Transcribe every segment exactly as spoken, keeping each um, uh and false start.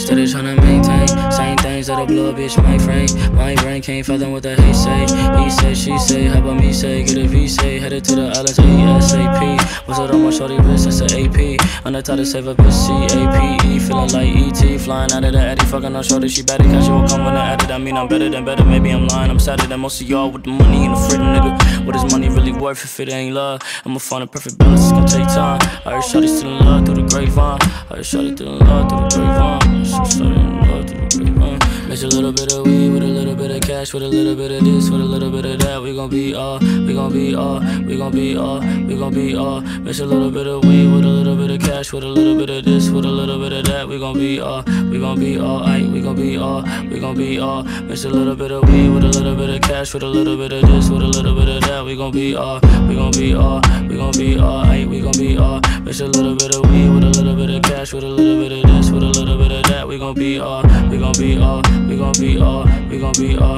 Steady tryna maintain same things that'll blow a bitch my frame. My brain can't fathom what the hate say. He say, she say, how about me say? Get a V say, headed to the islands ASAP. What's it on my shorty wrist? It's a AP. On the top to save a bitch C A P E. Feeling like E T flying out of the Eddie. Fucking on shorty, she better catch you will come when I add it. I mean I'm better than better, maybe I'm lying. I'm sadder than most of y'all with the money and the freedom, nigga. What is money really worth if it ain't love? I'ma find a perfect balance, it's gonna take time. I heard shorty still in love through the grapevine. I heard shorty still in love through the grapevine. Shorty still in love through the grapevine. Mix a little bit of weed with a little bit of cash, with a little bit of this, with a little bit of that. We gon' be all, we gon' be all, we gon' be all, we gon' be all. Mix a little bit of weed with a little bit of cash, with a little bit of this, with a little bit of that. We gon' be all, we gon' be all, aight, we gon' be all, we gon' be all. Mix a little bit of weed with a little bit of cash, with a little bit of this, with a little bit of that. We gon' be all, we gon' be all, we gon' be all, aight, we gon' be all. Mix a little bit of weed with a little bit of cash, with a little bit of this, with a little bit of that. We gon' be all, we gon' be all, we gon' be all, we gon' be all.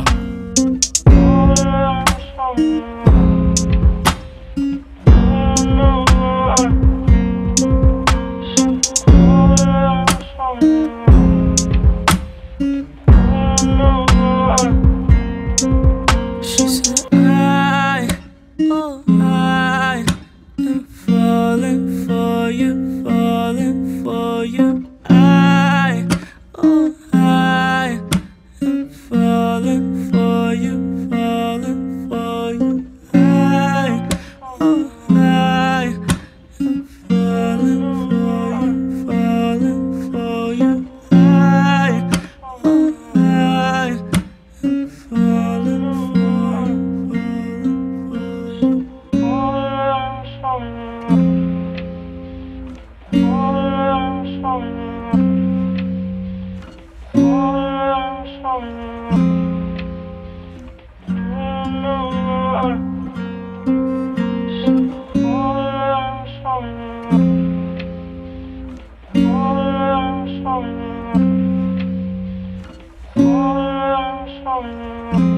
She said, I, oh, I am falling for you, falling for you. I, oh, I am falling for you, falling for you. I, oh, I am falling for you, falling for you. I, oh, I am falling for you, falling for you. Falling